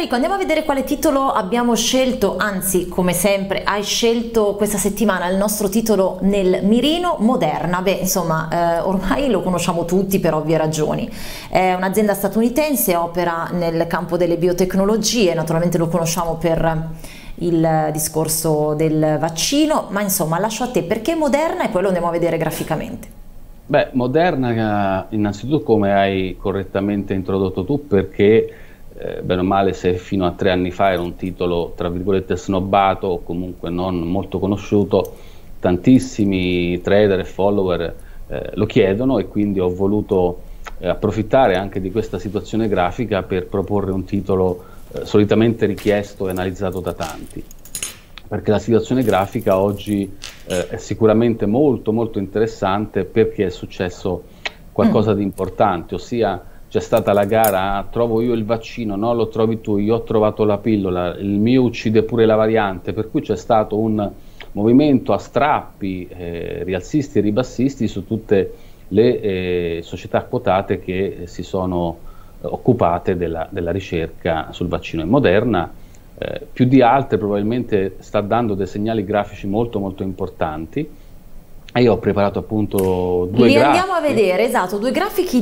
Enrico, andiamo a vedere quale titolo abbiamo scelto, anzi, come sempre, hai scelto questa settimana il nostro titolo nel mirino, Moderna. Beh, insomma, ormai lo conosciamo tutti per ovvie ragioni. È un'azienda statunitense, opera nel campo delle biotecnologie, naturalmente lo conosciamo per il discorso del vaccino, ma insomma, lascio a te, perché Moderna e poi lo andiamo a vedere graficamente. Beh, Moderna, innanzitutto, come hai correttamente introdotto tu, perché bene o male, se fino a 3 anni fa era un titolo tra virgolette snobbato o comunque non molto conosciuto, tantissimi trader e follower lo chiedono, e quindi ho voluto approfittare anche di questa situazione grafica per proporre un titolo solitamente richiesto e analizzato da tanti, perché la situazione grafica oggi è sicuramente molto interessante, perché è successo qualcosa di importante, ossia c'è stata la gara trovo io il vaccino, no lo trovi tu, io ho trovato la pillola, il mio uccide pure la variante, per cui c'è stato un movimento a strappi rialzisti e ribassisti su tutte le società quotate che si sono occupate della ricerca sul vaccino. E Moderna più di altre probabilmente sta dando dei segnali grafici molto importanti. E io ho preparato appunto due grafici. Li andiamo a vedere, esatto, due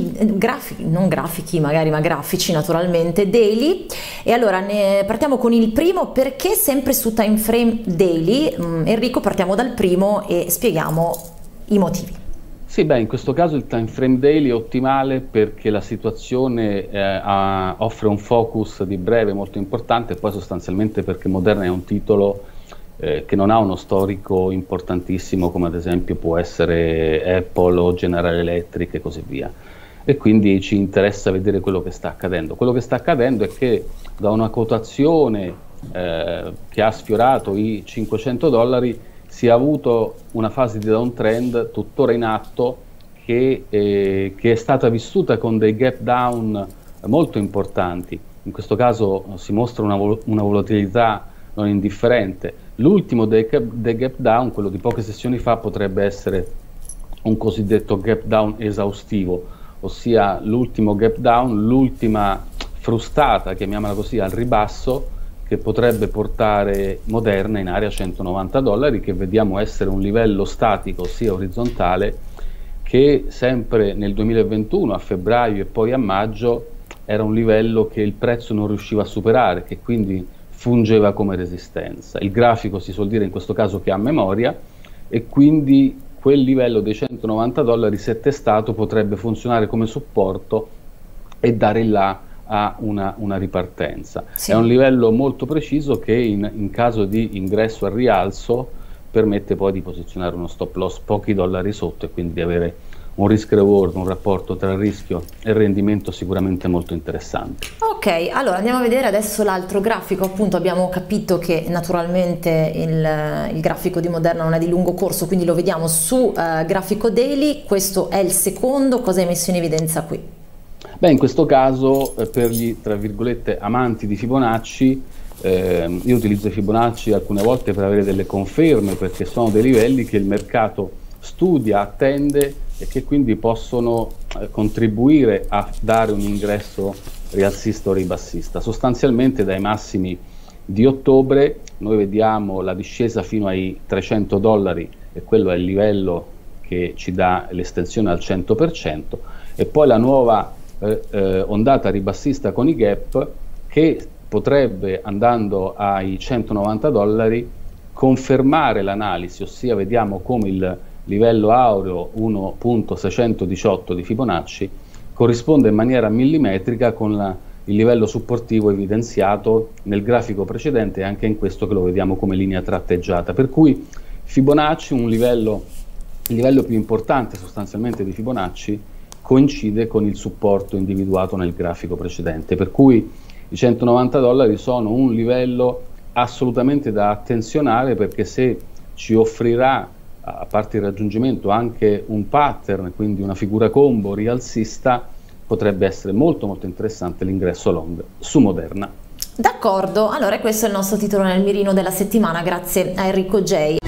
non grafici magari, ma grafici naturalmente, daily. E allora partiamo con il primo, perché sempre su time frame daily. Enrico, partiamo dal primo e spieghiamo i motivi. Sì, beh, in questo caso il time frame daily è ottimale perché la situazione offre un focus di breve molto importante, e poi sostanzialmente perché Moderna è un titolo che non ha uno storico importantissimo come ad esempio può essere Apple o General Electric e così via, e quindi ci interessa vedere quello che sta accadendo. Quello che sta accadendo è che da una quotazione che ha sfiorato i $500 si è avuto una fase di downtrend tuttora in atto che è stata vissuta con dei gap down molto importanti. In questo caso si mostra una volatilità non indifferente. L'ultimo dei gap down, quello di poche sessioni fa, potrebbe essere un cosiddetto gap down esaustivo, ossia l'ultimo gap down, l'ultima frustata, chiamiamola così, al ribasso, che potrebbe portare Moderna in area $190, che vediamo essere un livello statico, ossia orizzontale, che sempre nel 2021 a febbraio e poi a maggio era un livello che il prezzo non riusciva a superare, che quindi fungeva come resistenza. Il grafico si suol dire in questo caso che ha memoria, e quindi quel livello dei $190, se testato, potrebbe funzionare come supporto e dare là a una ripartenza. Sì. È un livello molto preciso che in caso di ingresso al rialzo permette poi di posizionare uno stop loss pochi dollari sotto, e quindi di avere un risk reward, un rapporto tra rischio e rendimento sicuramente molto interessante. Ok, allora andiamo a vedere adesso l'altro grafico. Appunto abbiamo capito che naturalmente il grafico di Moderna non è di lungo corso, quindi lo vediamo su grafico daily. Questo è il secondo. Cosa hai messo in evidenza qui? Beh, in questo caso per gli tra virgolette amanti di Fibonacci, io utilizzo i Fibonacci alcune volte per avere delle conferme, perché sono dei livelli che il mercato studia, attende e che quindi possono contribuire a dare un ingresso rialzista o ribassista. Sostanzialmente dai massimi di ottobre noi vediamo la discesa fino ai $300, e quello è il livello che ci dà l'estensione al 100%, e poi la nuova ondata ribassista con i gap, che potrebbe, andando ai $190, confermare l'analisi, ossia vediamo come il livello aureo 1.618 di Fibonacci corrisponde in maniera millimetrica con il livello supportivo evidenziato nel grafico precedente, e anche in questo che lo vediamo come linea tratteggiata, per cui Fibonacci, il livello più importante sostanzialmente di Fibonacci, coincide con il supporto individuato nel grafico precedente, per cui i $190 sono un livello assolutamente da attenzionare, perché se ci offrirà, a parte il raggiungimento, anche un pattern, quindi una figura combo rialzista, potrebbe essere molto interessante l'ingresso long su Moderna. D'accordo, allora questo è il nostro titolo nel mirino della settimana, grazie a Enrico J.